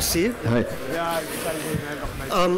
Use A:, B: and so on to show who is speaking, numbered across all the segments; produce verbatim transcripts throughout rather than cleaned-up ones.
A: to see you.
B: Hi.
A: Um,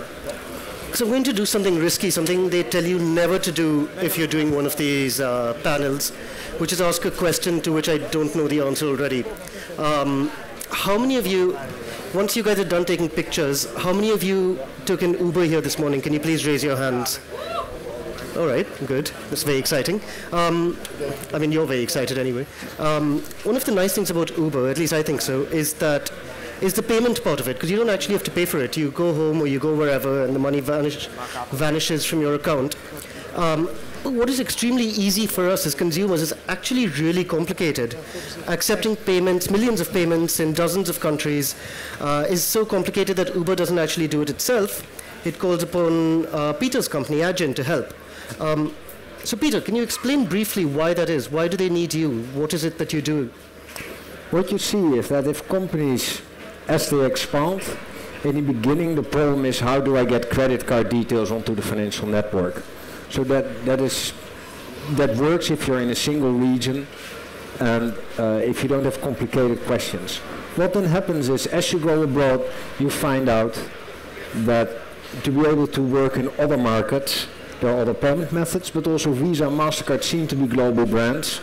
A: so I'm going to do something risky, something they tell you never to do if you're doing one of these uh, panels, which is ask a question to which I don't know the answer already. Um, how many of you, once you guys are done taking pictures, how many of you took an Uber here this morning? Can you please raise your hands? All right, good. That's very exciting. Um, I mean, you're very excited anyway. Um, one of the nice things about Uber, at least I think so, is that is the payment part of it, because you don't actually have to pay for it. You go home or you go wherever, and the money vanish, vanishes from your account. Um, but what is extremely easy for us as consumers is actually really complicated. Accepting payments, millions of payments in dozens of countries, uh, is so complicated that Uber doesn't actually do it itself. It calls upon uh, Pieter's company, Adyen, to help. Um, so Pieter, can you explain briefly why that is? Why do they need you? What is it that you do?
B: What you see is that if companies, as they expand, in the beginning the problem is how do I get credit card details onto the financial network? So that, that, is, that works if you're in a single region and uh, if you don't have complicated questions. What then happens is as you go abroad you find out that to be able to work in other markets, there are other payment methods, but also Visa and MasterCard seem to be global brands.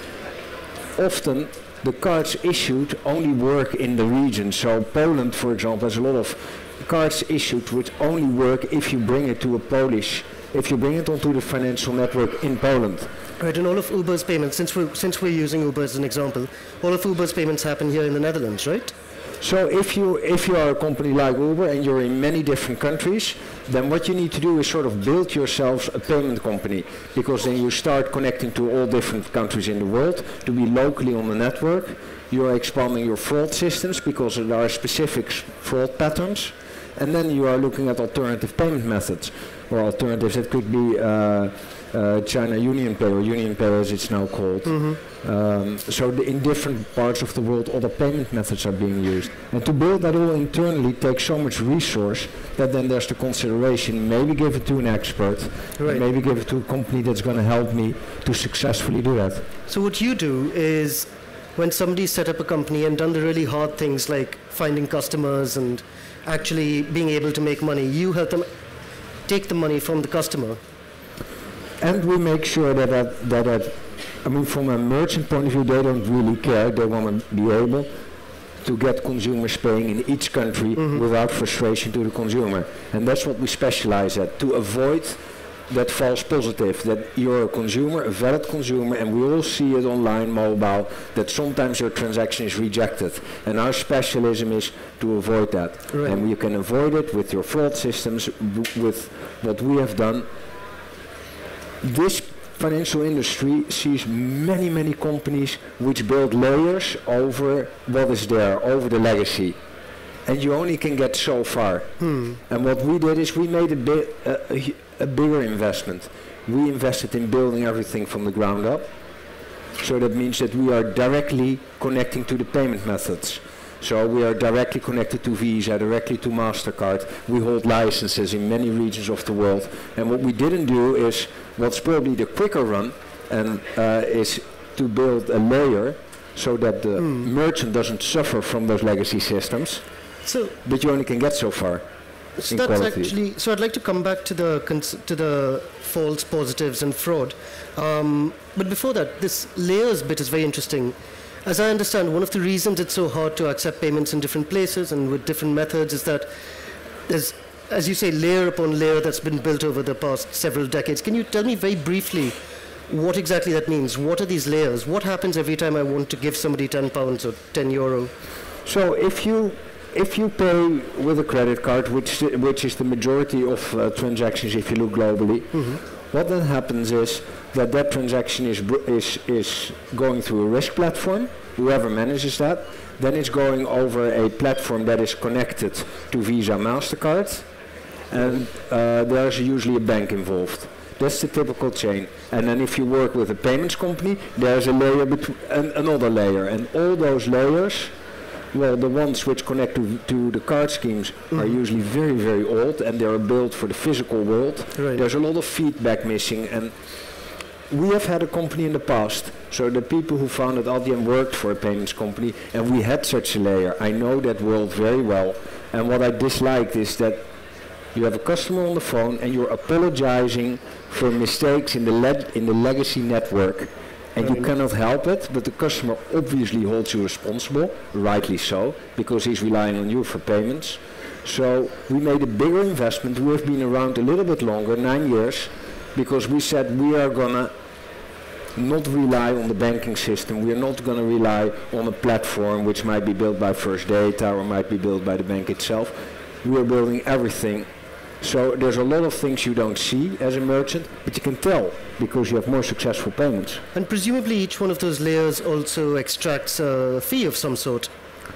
B: Often, the cards issued only work in the region. So Poland, for example, has a lot of cards issued which only work if you bring it to a Polish, if you bring it onto the financial network in Poland.
A: Right, and all of Uber's payments, since we're, since we're using Uber as an example, all of Uber's payments happen here in the Netherlands, right?
B: So if you if you are a company like Uber and you're in many different countries, then what you need to do is sort of build yourself a payment company, because then you start connecting to all different countries in the world to be locally on the network. You are expanding your fraud systems because there are specific fraud patterns, and then you are looking at alternative payment methods or alternatives. It could be uh, uh, China Union Pay or Union Pay as it's now called. Mm-hmm. Um, so the, in different parts of the world other payment methods are being used, and to build that all internally takes so much resource that then there's the consideration, maybe give it to an expert, right. Maybe give it to a company that's going to help me to successfully do that.
A: So what you do is when somebody set up a company and done the really hard things like finding customers and actually being able to make money, you help them take the money from the customer.
B: And we make sure that that, that, that I mean, from a merchant point of view, they don't really care. They want to be able to get consumers paying in each country mm-hmm. without frustration to the consumer. And that's what we specialize at, to avoid that false positive, that you're a consumer, a valid consumer, and we all see it online, mobile, that sometimes your transaction is rejected. And our specialism is to avoid that. Right. And you can avoid it with your fraud systems, with what we have done. This financial industry sees many, many companies which build layers over what is there, over the legacy. And you only can get so far. Hmm. And what we did is we made a, bi a, a, a bigger investment. We invested in building everything from the ground up. So that means that we are directly connecting to the payment methods. So we are directly connected to Visa, directly to MasterCard. We hold licenses in many regions of the world. And what we didn't do is what's probably the quicker run, and uh, is to build a layer so that the mm. merchant doesn't suffer from those legacy systems. So, but you only can get so far.
A: So that's quality. Actually. So I'd like to come back to the cons to the false positives and fraud. Um, but before that, this layers bit is very interesting. As I understand, one of the reasons it's so hard to accept payments in different places and with different methods is that there's, as you say, layer upon layer that's been built over the past several decades. Can you tell me very briefly what exactly that means? What are these layers? What happens every time I want to give somebody ten pounds or ten euro?
B: So if you if you pay with a credit card, which which is the majority of uh, transactions if you look globally, mm-hmm. what then happens is that that transaction is, is, is going through a risk platform, whoever manages that, then it's going over a platform that is connected to Visa, MasterCard, and uh, there's usually a bank involved. That's the typical chain. And then if you work with a payments company, there's a layer between an, another layer, and all those layers, well, the ones which connect to, to the card schemes mm-hmm. are usually very, very old, and they are built for the physical world. Right. There's a lot of feedback missing, and we have had a company in the past, so the people who founded Adyen worked for a payments company, and we had such a layer. I know that world very well, and what I disliked is that you have a customer on the phone and you're apologizing for mistakes in the, le in the legacy network, and you cannot help it, but the customer obviously holds you responsible, rightly so, because he's relying on you for payments. So we made a bigger investment. We have been around a little bit longer, nine years, because we said we are gonna not rely on the banking system. We are not gonna rely on a platform which might be built by First Data or might be built by the bank itself. We are building everything. So there's a lot of things you don't see as a merchant, but you can tell because you have more successful payments.
A: And presumably each one of those layers also extracts a fee of some sort.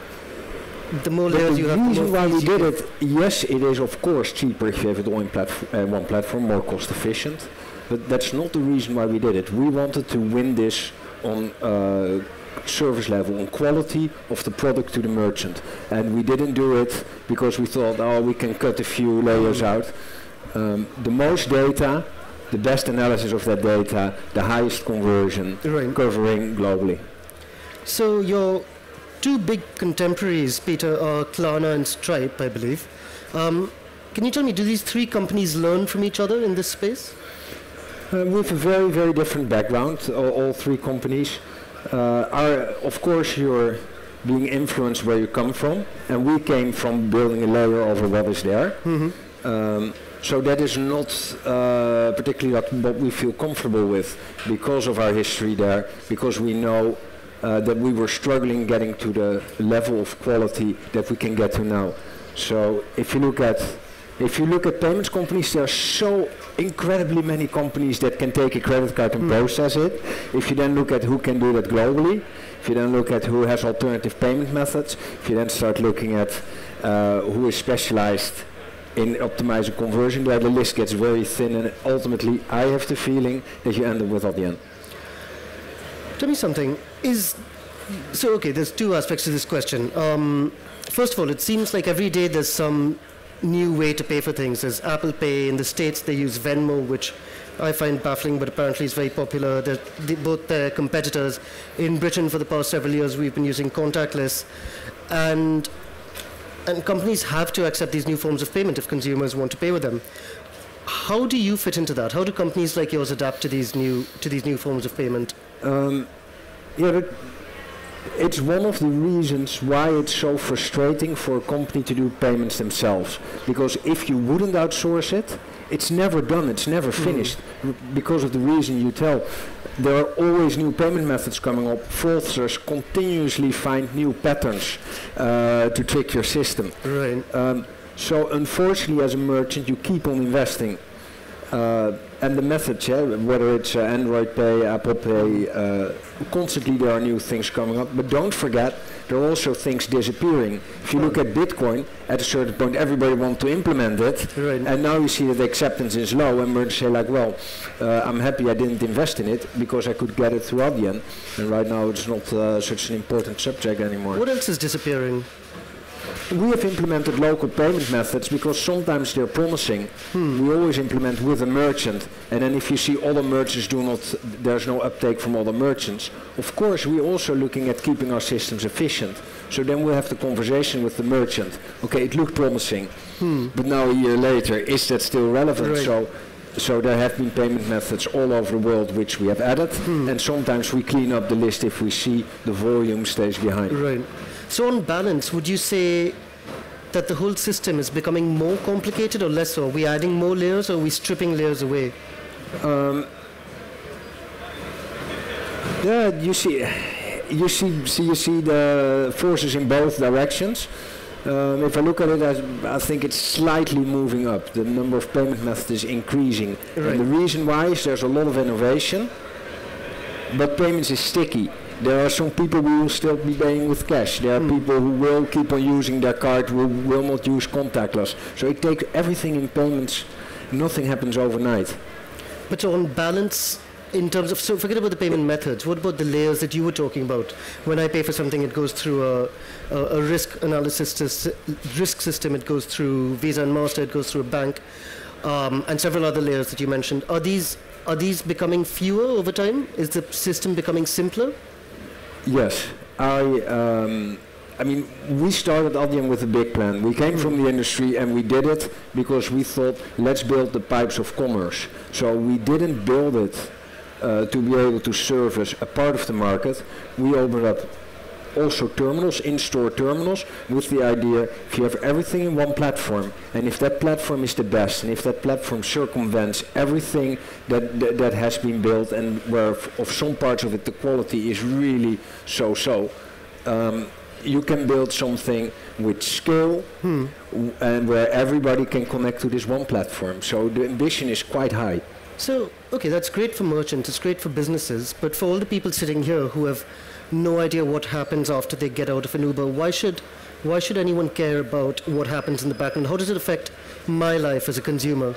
A: The more layers
B: the
A: you have, the
B: reason
A: more
B: why we
A: fees you
B: did
A: get.
B: it, yes, it is of course cheaper if you have it all in platf uh, one platform, more cost efficient, but that's not the reason why we did it. We wanted to win this on uh, service level, on quality of the product to the merchant, and we didn't do it because we thought, oh, we can cut a few layers out. Um, the most data, the best analysis of that data, the highest conversion,
A: Right.
B: covering globally.
A: So your two big contemporaries, Pieter, are Klarna and Stripe, I believe. Um, can you tell me, do these three companies learn from each other in this space?
B: Uh, we have a very, very different background, all, all three companies. Uh, are, of course, you're being influenced where you come from, and we came from building a layer over what is there.
A: Mm-hmm.
B: Um, so that is not uh, particularly what, what we feel comfortable with because of our history there, because we know uh, that we were struggling getting to the level of quality that we can get to now. So if you look at If you look at payments companies, there are so incredibly many companies that can take a credit card and mm. process it. If you then look at who can do that globally, if you then look at who has alternative payment methods, if you then start looking at uh, who is specialized in optimizing conversion, there the list gets very thin, and ultimately I have the feeling that you end up with Adyen.
A: Tell me something. Is so okay, there's two aspects to this question. Um, first of all, it seems like every day there's some new way to pay for things. There's Apple Pay. In the States, they use Venmo, which I find baffling, but apparently is very popular. They're, they, both their competitors. In Britain, for the past several years, we've been using contactless. And, and companies have to accept these new forms of payment if consumers want to pay with them. How do you fit into that? How do companies like yours adapt to these new, to these new forms of payment?
B: Um, yeah, that it's one of the reasons why it's so frustrating for a company to do payments themselves. Because if you wouldn't outsource it, it's never done, it's never finished. Mm. Because of the reason you tell. There are always new payment methods coming up. Fraudsters continuously find new patterns uh, to trick your system.
A: Right.
B: Um, so unfortunately, as a merchant, you keep on investing. Uh, and the methods, yeah, whether it's uh, Android Pay, Apple Pay, uh, constantly there are new things coming up. But don't forget, there are also things disappearing. If you look at Bitcoin, at a certain point everybody wants to implement it,
A: right.
B: And now you see that the acceptance is low, and merchants say like, well, uh, I'm happy I didn't invest in it because I could get it through Adyen, and right now it's not uh, such an important subject anymore.
A: What else is disappearing?
B: We have implemented local payment methods because sometimes they're promising. Hmm. We always implement with a merchant, and then if you see other merchants do not, there's no uptake from other merchants. Of course, we're also looking at keeping our systems efficient. So then we'll have the conversation with the merchant. Okay, it looked promising, hmm. but now a year later, is that still relevant?
A: Right.
B: So, so there have been payment methods all over the world which we have added, hmm. and sometimes we clean up the list if we see the volume stays behind.
A: Right. So on balance, would you say that the whole system is becoming more complicated or less so? Are we adding more layers or are we stripping layers away? Um,
B: yeah, you see, you see, see, you see the forces in both directions. Um, if I look at it, I, I think it's slightly moving up. The number of payment methods is increasing.
A: Right.
B: And the reason why is there's a lot of innovation, but payments is sticky. There are some people who will still be paying with cash. There are mm. people who will keep on using their card, who will not use contactless. So it takes everything in payments. Nothing happens overnight.
A: But on balance, in terms of, so forget about the payment methods. What about the layers that you were talking about? When I pay for something, it goes through a, a, a risk analysis risk system. It goes through Visa and Master. It goes through a bank, um, and several other layers that you mentioned. Are these are these becoming fewer over time? Is the system becoming simpler?
B: Yes. I, um, I mean, we started Adyen with a big plan. We came mm. from the industry and we did it because we thought, let's build the pipes of commerce. So we didn't build it uh, to be able to service a part of the market. We opened up also terminals, in-store terminals, with the idea if you have everything in one platform, and if that platform is the best, and if that platform circumvents everything that that, that has been built, and where f of some parts of it the quality is really so-so, um, you can build something with scale hmm. and where everybody can connect to this one platform. So the ambition is quite high.
A: So, okay, that's great for merchants, it's great for businesses, but for all the people sitting here who have no idea what happens after they get out of an Uber, why should why should anyone care about what happens in the background? How does it affect my life as a consumer?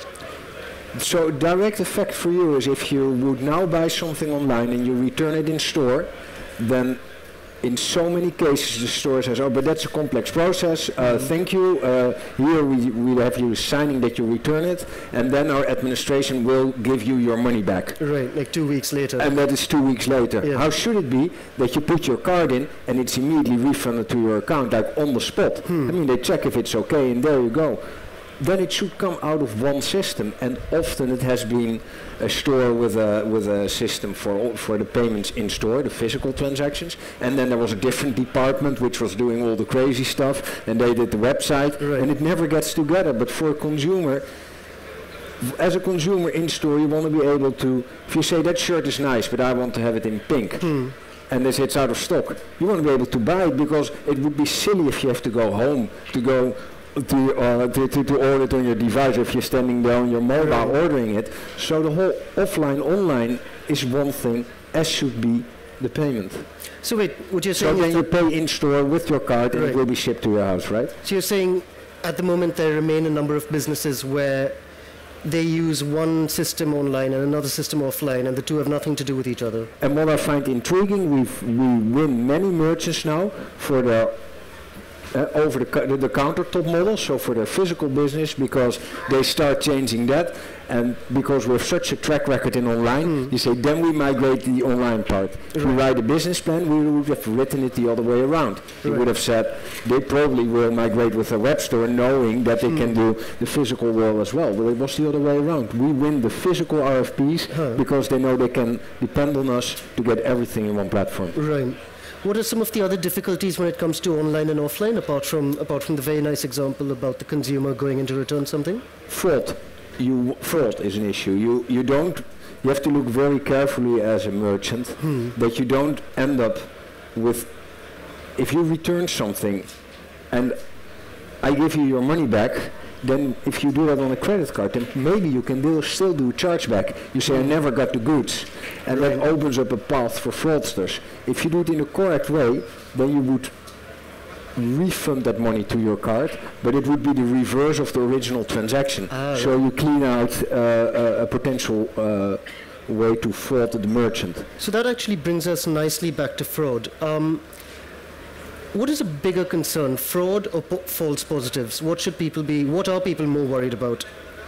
B: So direct effect for you is if you would now buy something online and you return it in store, then in so many cases the store says, oh, but that's a complex process, uh, mm-hmm. thank you, uh, here we, we have you signing that you return it, and then our administration will give you your money back.
A: Right, like two weeks later.
B: And that is two weeks later. Yeah. How should it be that you put your card in and it's immediately refunded to your account, like on the spot? Hmm. I mean, they check if it's okay and there you go. Then it should come out of one system, and often it has been a store with a with a system for all, for the payments in store, the physical transactions, and then there was a different department which was doing all the crazy stuff, and they did the website, right. and it never gets together. But for a consumer, as a consumer in store, you want to be able to, if you say that shirt is nice, but I want to have it in pink. Hmm. And they say it's out of stock, you want to be able to buy it, because it would be silly if you have to go home to go To, uh, to, to, to order it on your device if you're standing there on your mobile right. ordering it. So the whole offline, online is one thing, as should be the payment.
A: So wait, what you're saying
B: so
A: is
B: then you pay in store with your card and
A: right.
B: it will be shipped to your house, right?
A: So you're saying at the moment there remain a number of businesses where they use one system online and another system offline, and the two have nothing to do with each other.
B: And what I find intriguing, we've, we win many merchants now for their Uh, over the, the, the countertop model, so for their physical business, because they start changing that, and because we have such a track record in online, mm. you say then we migrate the online part. Right. If we write a business plan, we would have written it the other way around. Right. We would have said they probably will migrate with a web store, knowing that they mm. can do the physical world as well, but it was the other way around. We win the physical R F Ps huh. because they know they can depend on us to get everything in one platform.
A: Right. What are some of the other difficulties when it comes to online and offline, apart from apart from the very nice example about the consumer going in to return something?
B: Fraud. You, fraud is an issue. You, you don't. You have to look very carefully as a merchant hmm. that you don't end up with. If you return something, and I give you your money back, then if you do that on a credit card, then maybe you can do, still do chargeback. You say, I never got the goods. And right. that opens up a path for fraudsters. If you do it in the correct way, then you would refund that money to your card, but it would be the reverse of the original transaction. Ah, so right. you clean out uh, a, a potential uh, way to fraud the merchant.
A: So that actually brings us nicely back to fraud. Um, What is a bigger concern, fraud or po false positives? What should people be, what are people more worried about?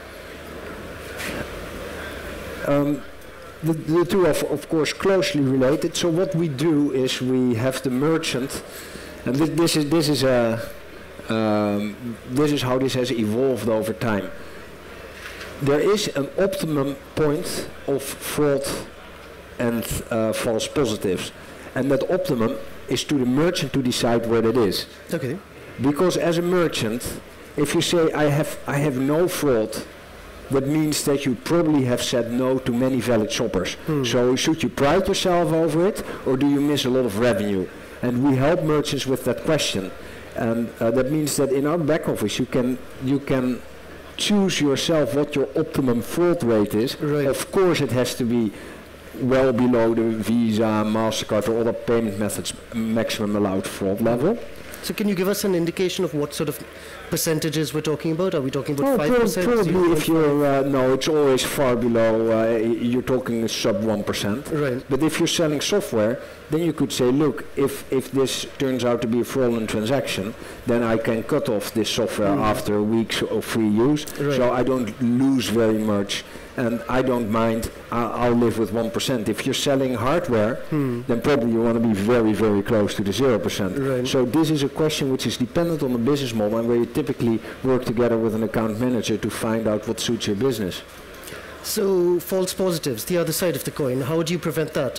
B: Um, the, the two are, of course, closely related. So what we do is we have the merchant, and th this is this is a um, this is how this has evolved over time. There is an optimum point of fraud and uh, false positives, and that optimum is to the merchant to decide where that is.
A: Okay.
B: Because as a merchant, if you say I have I have no fraud, that means that you probably have said no to many valid shoppers. Hmm. So should you pride yourself over it, or do you miss a lot of revenue? And we help merchants with that question. And uh, that means that in our back office you can you can choose yourself what your optimum fraud rate is.
A: Right.
B: Of course it has to be well below the Visa, MasterCard or other payment methods maximum allowed fraud level.
A: So can you give us an indication of what sort of percentages we're talking about? Are we talking about five percent?
B: Oh, probably if you're, uh, no, it's always far below, uh, you're talking sub one percent.
A: Right.
B: But if you're selling software, then you could say, look, if, if this turns out to be a fraudulent transaction, then I can cut off this software mm. after weeks of free use, right. so I don't lose very much. and I don't mind, I'll, I'll live with one percent. If you're selling hardware,
A: hmm.
B: then probably you want to be very, very close to the zero percent.
A: Right.
B: So this is a question which is dependent on the business model, and where you typically work together with an account manager to find out what suits your business.
A: So false positives, the other side of the coin, how do you prevent that?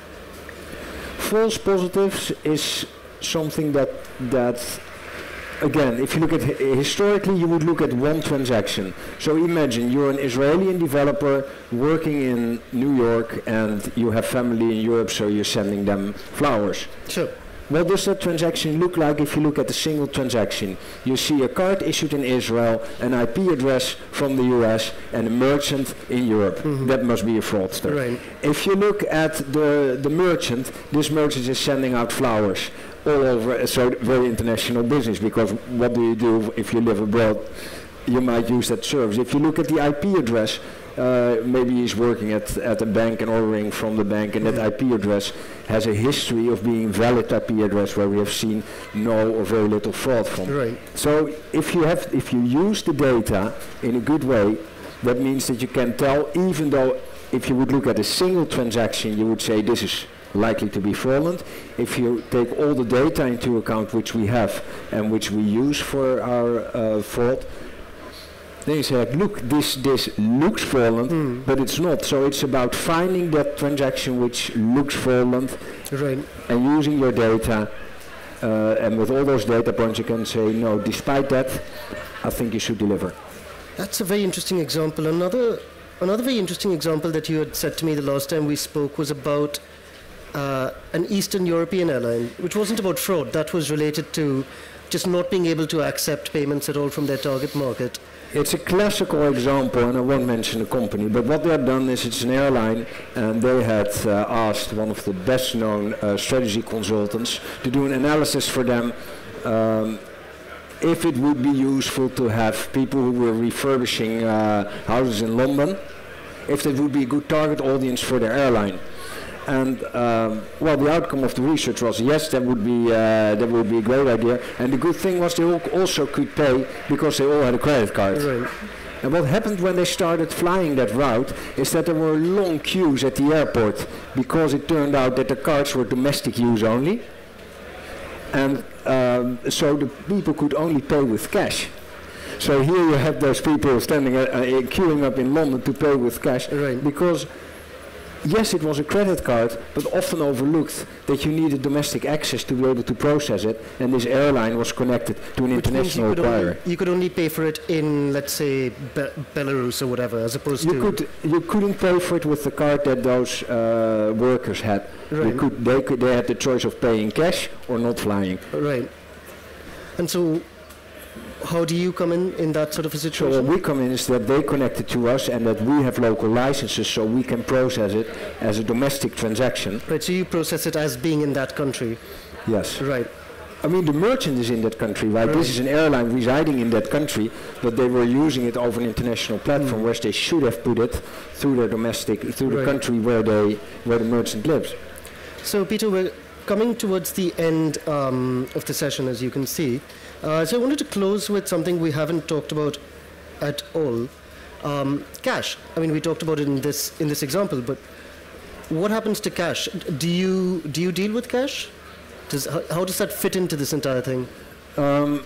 B: False positives is something that, that again, if you look at hi historically, you would look at one transaction. So imagine you're an Israeli developer working in New York and you have family in Europe, so you're sending them flowers.
A: Sure.
B: What does that transaction look like if you look at a single transaction? You see a card issued in Israel, an I P address from the U S, and a merchant in Europe. Mm-hmm. That must be a fraudster.
A: Right.
B: If you look at the, the merchant, this merchant is sending out flowers all over, so very international business, because what do you do if you live abroad? You might use that service. If you look at the I P address, uh, maybe he's working at, at a bank and ordering from the bank, and mm-hmm. that I P address has a history of being valid I P address where we have seen no or very little fraud from.
A: Right.
B: So if you have, if you use the data in a good way, that means that you can tell, even though if you would look at a single transaction, you would say this is likely to be fraudulent. If you take all the data into account which we have and which we use for our uh, fraud, then you say, like, look, this this looks fraudulent, mm. but it's not. So it's about finding that transaction which looks fraudulent,
A: right.
B: and using your data, uh, and with all those data points you can say, no, despite that, I think you should deliver.
A: That's a very interesting example. Another, another very interesting example that you had said to me the last time we spoke was about uh, an Eastern European airline, which wasn't about fraud. That was related to just not being able to accept payments at all from their target market.
B: It's a classical example, and I won't mention the company, but what they have done is it's an airline, and they had uh, asked one of the best-known uh, strategy consultants to do an analysis for them um, if it would be useful to have people who were refurbishing uh, houses in London, if that would be a good target audience for their airline. And um, well, the outcome of the research was yes, that would be uh, that would be a great idea. And the good thing was they all also could pay because they all had a credit card.
A: Right.
B: And what happened when they started flying that route is that there were long queues at the airport because it turned out that the cards were domestic use only, and um, so the people could only pay with cash. So here you have those people standing uh, uh, queuing up in London to pay with cash,
A: right.
B: because yes, it was a credit card, but often overlooked that you needed domestic access to be able to process it, and this airline was connected to an
A: Which
B: international
A: you
B: acquirer.
A: Only, you could only pay for it in, let's say, Be Belarus or whatever, as opposed
B: you
A: to...
B: Could, you couldn't pay for it with the card that those uh, workers had.
A: Right.
B: You could, they, could, they had the choice of paying cash or not flying.
A: Right. And so, how do you come in in that sort of a situation?
B: So what we come in is that they connected to us and that we have local licenses so we can process it as a domestic transaction.
A: Right, so you process it as being in that country.
B: Yes.
A: Right.
B: I mean, the merchant is in that country, right?
A: right?
B: This is an airline residing in that country, but they were using it over an international platform, mm. whereas they should have put it through their domestic, through right. the country where they, where the merchant lives.
A: So, Pieter, we're coming towards the end um, of the session, as you can see. Uh, so I wanted to close with something we haven't talked about at all. Um, cash. I mean, we talked about it in this in this example, but what happens to cash? Do you do you deal with cash? Does how, how does that fit into this entire thing?
B: Um,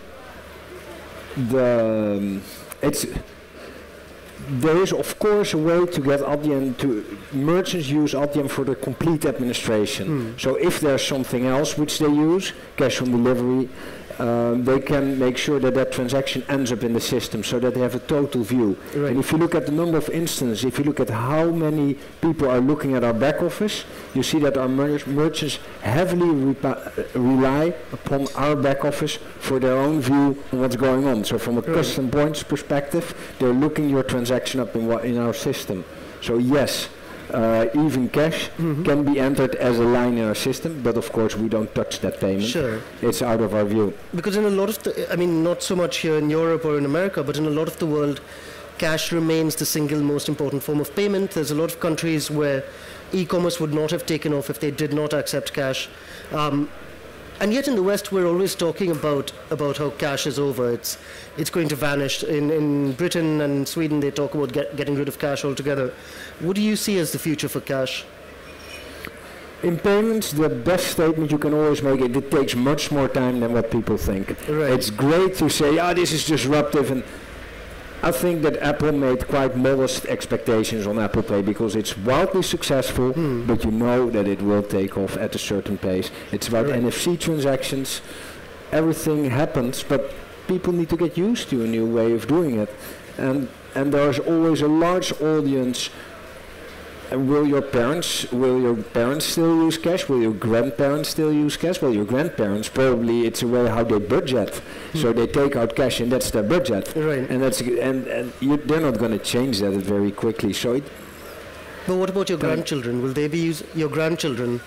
B: the um, it's there is of course a way to get Adyen to merchants use Adyen for the complete administration. Mm. So if there's something else which they use, cash on delivery. Um, they can make sure that that transaction ends up in the system so that they have a total view. Right. And if you look at the number of instances, if you look at how many people are looking at our back office, you see that our mer merchants heavily rely upon our back office for their own view on what's going on. So from a right. custom points perspective, they're looking your transaction up in, in our system. So yes, Uh, even cash mm-hmm. can be entered as a line in our system, but of course we don't touch that payment.
A: Sure.
B: It's out of our view.
A: Because in a lot of the, I mean, not so much here in Europe or in America, but in a lot of the world, cash remains the single most important form of payment. There's a lot of countries where e-commerce would not have taken off if they did not accept cash. Um, and yet in the West, we're always talking about, about how cash is over. It's, it's going to vanish. In, in Britain and Sweden, they talk about get, getting rid of cash altogether. What do you see as the future for cash?
B: In payments, the best statement you can always make is it takes much more time than what people think.
A: Right.
B: It's great to say, ah, this is disruptive, and I think that Apple made quite modest expectations on Apple Pay because it's wildly successful, hmm. but you know that it will take off at a certain pace. It's about right. N F C transactions. Everything happens, but people need to get used to a new way of doing it. And and there's always a large audience. And will your parents, will your parents still use cash? Will your grandparents still use cash? Well, your grandparents, probably it's a way how they budget. Hmm. So they take out cash and that's their budget.
A: Right.
B: And that's and, and you, they're not going to change that very quickly. So it.
A: But what about your grandchildren? Will they be use your grandchildren?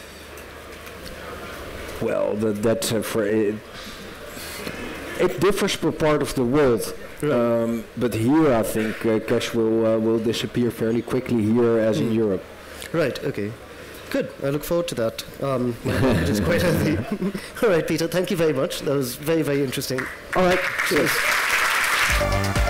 B: Well, that, that's uh, for it. It differs per part of the world. Right. Um, but here, I think uh, cash will uh, will disappear fairly quickly here, as mm. in Europe.
A: Right. Okay. Good. I look forward to that. Um, it is quite healthy. All right, Pieter. Thank you very much. That was very, very interesting.
B: All right.
A: Cheers.